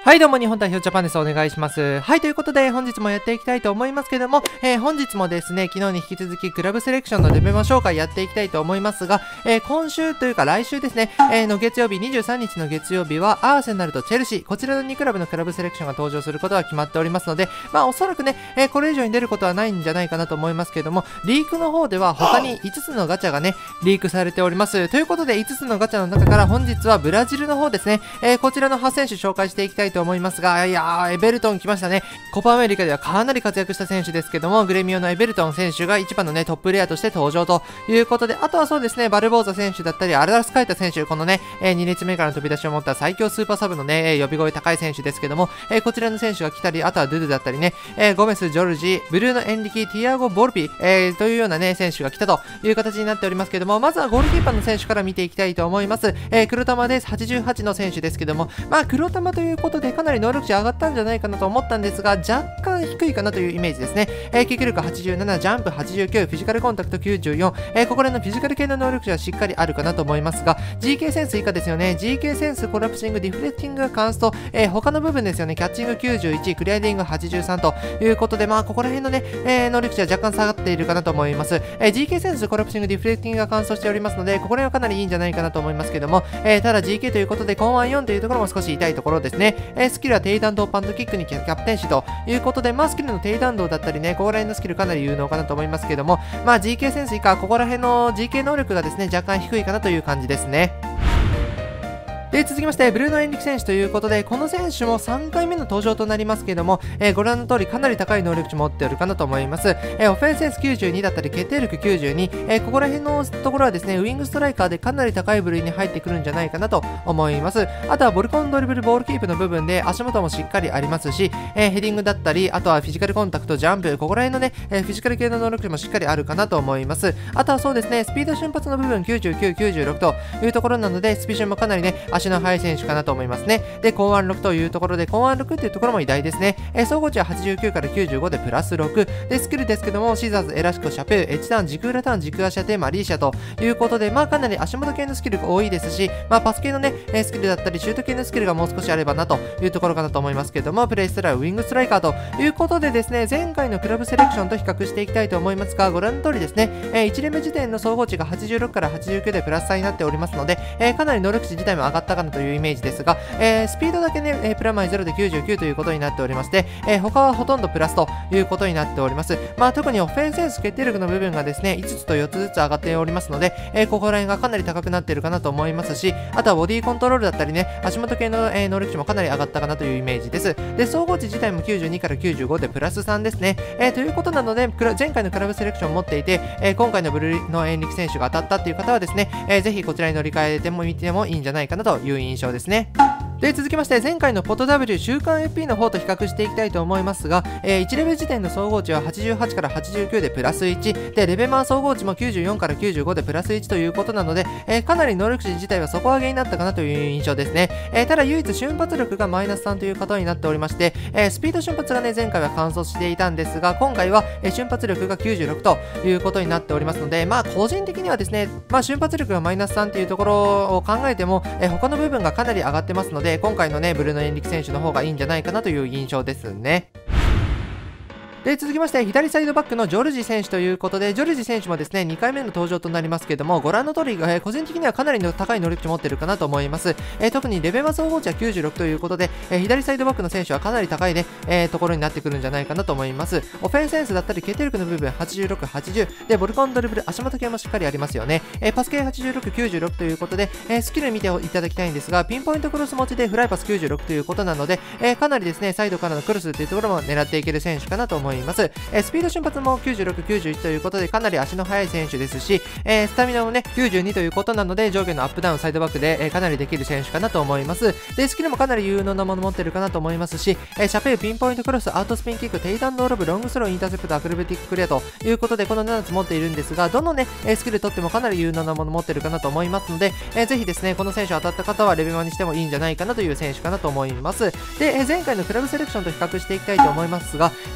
はい、どうも、日本代表ジャパンです。お願いします。はい、ということで、本日もやっていきたいと思いますけども、本日もですね、昨日に引き続き、クラブセレクションのレベマ紹介やっていきたいと思いますが、今週というか来週ですね、の月曜日、23日の月曜日は、アーセナルとチェルシー、こちらの2クラブのクラブセレクションが登場することが決まっておりますので、おそらくね、これ以上に出ることはないんじゃないかなと思いますけども、リークの方では、他に5つのガチャがね、リークされております。ということで、5つのガチャの中から本日はブラジルの方ですね、こちらの8選手紹介していきたいと思いますが、いやー、エベルトン来ましたね。コパアメリカではかなり活躍した選手ですけども、グレミオのエベルトン選手が一番のね、トップレアとして登場ということで、あとはそうですね、バルボーザ選手だったり、アルダスカイタ選手、このね、2列目からの飛び出しを持った最強スーパーサブのね、呼び声高い選手ですけども、こちらの選手が来たり、あとはドゥドゥだったりね、ゴメス、ジョルジ、ブルーノ・エンリキ、ティアゴ・ボルピ、というようなね、選手が来たという形になっておりますけども、まずはゴールキーパーの選手から見ていきたいと思います。黒玉です。88の選手ですけども、黒玉ということでかなり能力値上がったんじゃないかなと思ったんですが、若干低いかなというイメージですね。キック力87、ジャンプ89、フィジカルコンタクト94、ここらのフィジカル系の能力値はしっかりあるかなと思いますが、GK センス以下ですよね。GK センス、コラプシング、ディフレクティングがカンスト、他の部分ですよね。キャッチング91、クリアディング83ということで、ここら辺のね、能力値は若干下がっているかなと思います。GK センス、コラプシング、ディフレクティングが完走しておりますので、ここら辺はかなりいいんじゃないかなと思いますけども、ただ GK ということで、コンワン4というところも少し痛いところですね。スキルは低弾道パントキックにキャプテンシーということで、スキルの低弾道だったりね、ここら辺のスキルかなり有能かなと思いますけども、GK センス以下、ここら辺の GK 能力がですね、若干低いかなという感じですね。で、続きまして、ブルーノ・エンリク選手ということで、この選手も3回目の登場となりますけども、ご覧の通りかなり高い能力値持っているかなと思います。オフェンスセンス92だったり、決定力92、ここら辺のところはですね、ウィングストライカーでかなり高い部類に入ってくるんじゃないかなと思います。あとはボルコンドリブル、ボールキープの部分で足元もしっかりありますし、ヘディングだったり、あとはフィジカルコンタクト、ジャンプ、ここら辺のね、フィジカル系の能力値もしっかりあるかなと思います。あとはそうですね、スピード瞬発の部分99、96というところなので、スピシュンもかなりね、足の速い選手かなと思いますね。で、コンワン6というところで、コンワン6っていうところも偉大ですね。総合値は89から95でプラス6。で、スキルですけども、シザーズ、エラシコ、シャペル、エッジターン、時空ラターン、軸足当て、マリーシャということで、かなり足元系のスキルが多いですし、パス系のね、スキルだったり、シュート系のスキルがもう少しあればなというところかなと思いますけども、プレイスタイルはウィングストライカーということでですね、前回のクラブセレクションと比較していきたいと思いますが、ご覧の通りですね、1連目時点の総合値が86から89でプラス3になっておりますので、かなり能力値自体も上がったかなというイメージですが、スピードだけね、プラマイ0で99ということになっておりまして、他はほとんどプラスということになっております。特にオフェンスセンス決定力の部分がですね、5つと4つずつ上がっておりますので、ここら辺がかなり高くなっているかなと思いますし、あとはボディコントロールだったりね、足元系の、能力値もかなり上がったかなというイメージです。で、総合値自体も92から95でプラス3ですね。ということなので、前回のクラブセレクションを持っていて、今回のブルーのエンリク選手が当たったっていう方はですね、ぜひこちらに乗り換えても見てもいいんじゃないかなという印象ですね。で、続きまして前回のポト W 週間 FP の方と比較していきたいと思いますが、1レベル時点の総合値は88から89でプラス1で、レベマー総合値も94から95でプラス1ということなので、かなり能力値自体は底上げになったかなという印象ですね。ただ唯一瞬発力がマイナス3ということになっておりまして、スピード瞬発がね前回は完走していたんですが、今回は、瞬発力が96ということになっておりますので、個人的にはですね、瞬発力がマイナス3というところを考えても、他の部分がかなり上がってますので、今回のねブルーノ・エンリク選手の方がいいんじゃないかなという印象ですね。で、続きまして、左サイドバックのジョルジ選手ということで、ジョルジ選手もですね、2回目の登場となりますけども、ご覧の通り、個人的にはかなりの高い能力値を持っているかなと思います。特にレベマ総合値は96ということで、左サイドバックの選手はかなり高いね、ところになってくるんじゃないかなと思います。オフェンスセンスだったり、決定力の部分86、80、で、ボルコンドリブル、足元系もしっかりありますよね。パス系86、96ということで、スキル見ていただきたいんですが、ピンポイントクロス持ちでフライパス96ということなので、かなりですね、サイドからのクロスというところも狙っていける選手かなと思います。スピード瞬発も96、91ということでかなり足の速い選手ですし、スタミナもね92ということなので、上下のアップダウンサイドバックで、かなりできる選手かなと思います。で、スキルもかなり有能なもの持ってるかなと思いますし、シャペル、ピンポイントクロス、アウトスピンキック、テイダンドロブ、ロングスロー、インターセプト、アクロバティッククリアということで、この7つ持っているんですが、どのねスキル取ってもかなり有能なもの持ってるかなと思いますので、ぜひですねこの選手当たった方はレベマにしてもいいんじゃないかなという選手かなと思います。で、前回のクラブセレクションと比較していきたいと思いますが、こちらも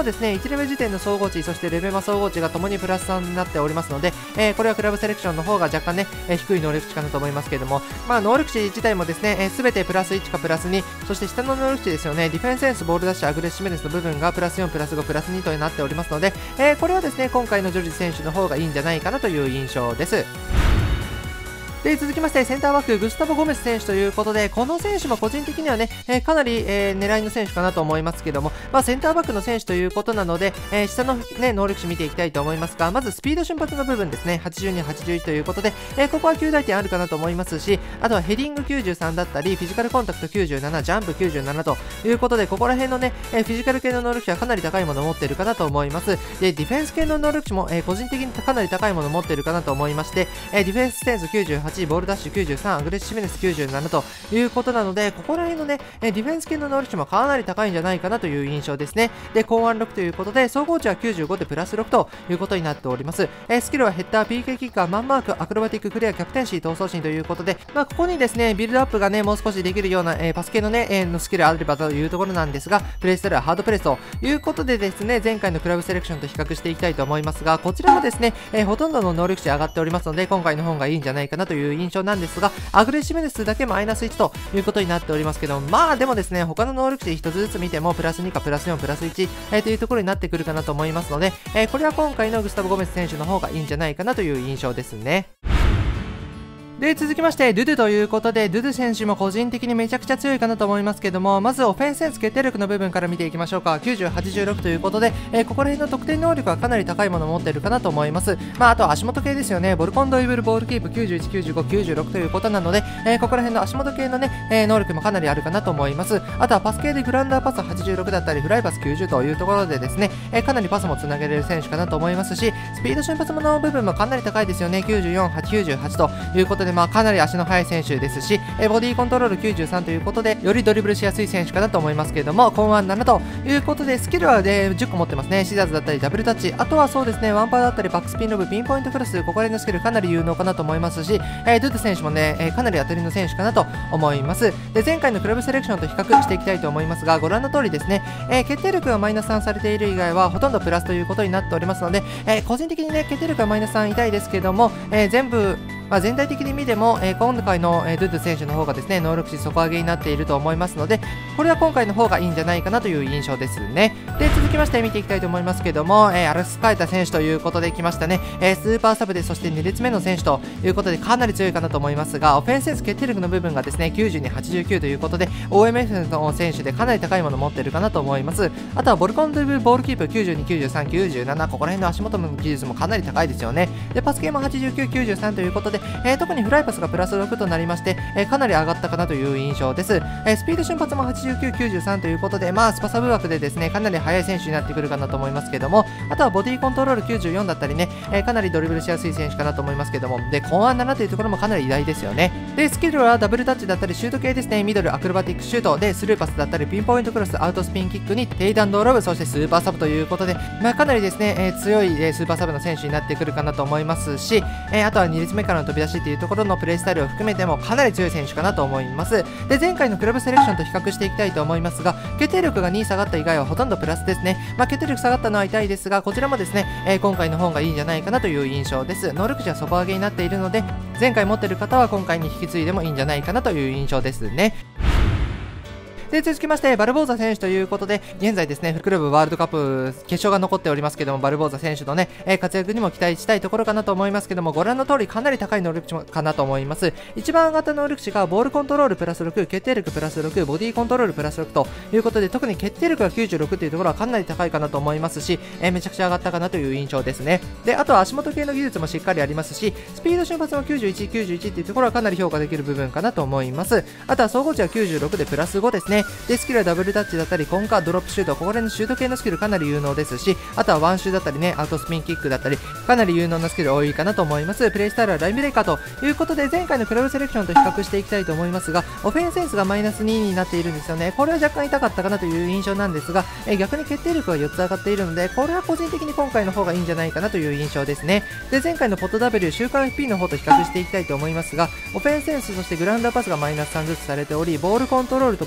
はですね、1レベル時点の総合値、そしてレベマ総合値がともにプラス3になっておりますので、これはクラブセレクションの方が若干ね、低い能力値かなと思いますけれども、能力値自体もですね、すべてプラス1かプラス2、そして下の能力値ですよね、ディフェンスセンス、ボールダッシュ、アグレッシブネスの部分がプラス4、プラス5、プラス2となっておりますので、これはですね、今回のジョルジ選手の方がいいんじゃないかなという印象です。で、続きまして、センターバック、グスタボ・ゴメス選手ということで、この選手も個人的にはね、かなり、狙いの選手かなと思いますけども、センターバックの選手ということなので、下の、ね、能力値見ていきたいと思いますが、まずスピード瞬発の部分ですね、82、81ということで、ここは9大点あるかなと思いますし、あとはヘディング93だったり、フィジカルコンタクト97、ジャンプ97ということで、ここら辺のね、フィジカル系の能力値はかなり高いものを持っているかなと思います。で、ディフェンス系の能力値も、個人的にかなり高いものを持っているかなと思いまして、ディフェンスセンス98、ボールダッシュ93、アグレッシブネス97ということなので、ここら辺のね、ディフェンス系の能力値もかなり高いんじゃないかなという印象ですね。で、高安6ということで、総合値は95でプラス6ということになっております。スキルはヘッダー、PK キッカー、マンマーク、アクロバティッククリア、キャプテンシー、闘争心ということで、ここにですね、ビルドアップがね、もう少しできるような、パス系のね、のスキルあればというところなんですが、プレイスタイルはハードプレスということでですね、前回のクラブセレクションと比較していきたいと思いますが、こちらもですね、ほとんどの能力値上がっておりますので、今回の方がいいんじゃないかなという印象なんですが、アグレッシブネスだけマイナス1ということになっておりますけど、でもですね、他の能力値1つずつ見てもプラス2かプラス4、プラス1、というところになってくるかなと思いますので、これは今回のグスタボ・ゴメス選手の方がいいんじゃないかなという印象ですね。で、続きまして、ドゥドゥということで、ドゥドゥ選手も個人的にめちゃくちゃ強いかなと思いますけども、まずオフェンスセンス決定力の部分から見ていきましょうか。90、86ということで、ここら辺の得点能力はかなり高いものを持っているかなと思います。あとは足元系ですよね。ボルコンドリブル、ボールキープ91、95、96ということなので、ここら辺の足元系のね、能力もかなりあるかなと思います。あとはパス系でグラウンダーパス86だったり、フライパス90というところでですね、かなりパスもつなげれる選手かなと思いますし、スピード瞬発の部分もかなり高いですよね。94、98ということで、かなり足の速い選手ですし、ボディコントロール93ということで、よりドリブルしやすい選手かなと思いますけれども、コンワン7ということで、スキルは、10個持ってますね。シザーズだったり、ダブルタッチ、あとはそうですね、ワンパーだったり、バックスピンロブ、ピンポイントクロス、ここら辺のスキルかなり有能かなと思いますし、ドゥドゥ選手もね、かなり当たりの選手かなと思います。で、前回のクラブセレクションと比較していきたいと思いますが、ご覧の通りですね、決定力がマイナス3されている以外は、ほとんどプラスということになっておりますので、個人的にね、決定力がマイナス3痛いですけども、全体的に見ても、今回の、ドゥドゥ選手の方がですね、能力値底上げになっていると思いますので、これは今回の方がいいんじゃないかなという印象ですね。で、続きまして見ていきたいと思いますけども、アルスカエタ選手ということで来ましたね。スーパーサブで、そして2列目の選手ということで、かなり強いかなと思いますが、オフェンスセンス決定力の部分がですね、90に89ということで、OMF の選手でかなり高いものを持っているかなと思います。あとはボルコンドリブル、ボールキープ92、93、97、ここら辺の足元の技術もかなり高いですよね。で、パス系も89、93ということで、特にフライパスがプラス6となりまして、かなり上がったかなという印象です。スピード瞬発も89、93ということで、スパサブ枠でですね、かなり速い選手になってくるかなと思いますけども、あとはボディコントロール94だったりね、かなりドリブルしやすい選手かなと思いますけども、で、コンアン7というところもかなり偉大ですよね。で、スキルはダブルタッチだったり、シュート系ですね、ミドル、アクロバティックシュートで、スルーパスだったり、ピンポイントクロス、アウトスピンキックに、テイダンドロブ、そしてスーパーサブということで、かなりですね、強い、スーパーサブの選手になってくるかなと思いますし、あとは2列目からの飛び出しというところのプレイスタイルを含めてもかなり強い選手かなと思います。で、前回のクラブセレクションと比較していきたいと思いますが、決定力が2下がった以外はほとんどプラスですね。決定力下がったのは痛いですが、こちらもですね、今回の方がいいんじゃないかなという印象です。能力値は底上げになっているので、前回持っている方は今回に引き継いでもいいんじゃないかなという印象ですね。で、続きまして、バルボーザ選手ということで、現在ですね、クラブワールドカップ決勝が残っておりますけども、バルボーザ選手のね、活躍にも期待したいところかなと思いますけども、ご覧の通りかなり高い能力値かなと思います。一番上がった能力値が、ボールコントロールプラス6、決定力プラス6、ボディコントロールプラス6ということで、特に決定力が96というところはかなり高いかなと思いますし、めちゃくちゃ上がったかなという印象ですね。で、あとは足元系の技術もしっかりありますし、スピード瞬発も91、91っていうところはかなり評価できる部分かなと思います。あとは総合値は96でプラス5ですね。で、スキルはダブルタッチだったり、コンカー、ドロップシュート、ここら辺のシュート系のスキルかなり有能ですし、あとはワンシューだったりね、アウトスピンキックだったり、かなり有能なスキル多いかなと思います。プレイスタイルはラインブレイカーということで、前回のクラブセレクションと比較していきたいと思いますが、オフェンスセンスがマイナス2になっているんですよね。これは若干痛かったかなという印象なんですが、逆に決定力が4つ上がっているので、これは個人的に今回の方がいいんじゃないかなという印象ですね。で、前回のポット W 週間 FP の方と比較していきたいと思いますが、オフェンスセンス、そしてグラウンダーパスがマイナス3ずつされており、ボールコントロールとボディコントロール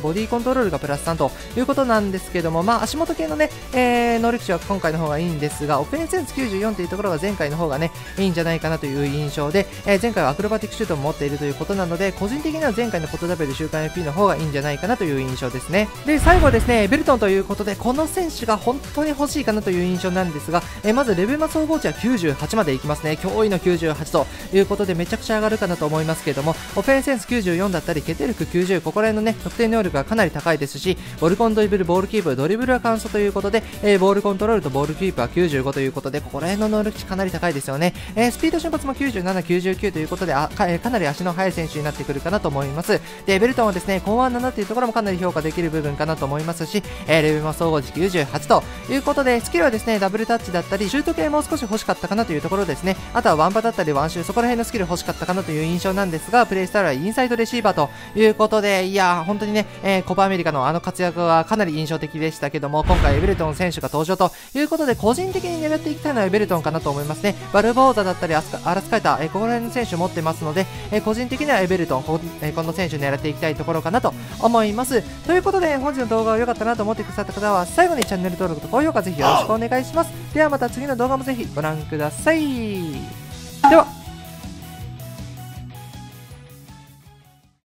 トロールがプラス3ということなんですけども、まあ、足元系のね、能力値は今回の方がいいんですが、オフェンスセンス94というところが前回の方がね、いいんじゃないかなという印象で、前回はアクロバティックシュートも持っているということなので、個人的には前回のポトダベル週間 FP の方がいいんじゃないかなという印象ですね。で、最後ですね、ベルトンということで、この選手が本当に欲しいかなという印象なんですが、まずレベマ総合値は98までいきますね。驚異の98ということでめちゃくちゃ上がるかなと思いますけれども、オフェンスセンス94だったり、決定力90、ここら辺のね、得点能力がかなり高いですし、ボルコンドリブル、ボールキープ、ドリブルは簡素ということで、ボールコントロールとボールキープは95ということで、ここら辺の能力値かなり高いですよね。スピード瞬発も97、99ということで、かなり足の速い選手になってくるかなと思います。で、ベルトンはですね、後半7というところもかなり評価できる部分かなと思いますし、レベマ総合値98ということで、スキルはですね、ダブルタッチだったり、シュート系も少し欲しかったかなというところですね。あとはワンパだったりワンシュー、そこら辺のスキル欲しかったかなという印象なんですが、プレイスタイルはインサイドレシーバーということで、いやー、本当にね、コパアメリカのあの活躍はかなり印象的でしたけども、今回エベルトン選手が登場ということで、個人的に狙っていきたいのはエベルトンかなと思いますね。バルボーザだったりアラスカイタ、ここら辺の選手持ってますので、個人的にはエベルトン、この選手狙っていきたいところかなと思います。ということで、本日の動画が良かったなと思ってくださった方は、最後にチャンネル登録と高評価ぜひよろしくお願いします。ではまた次の動画もぜひご覧ください。では。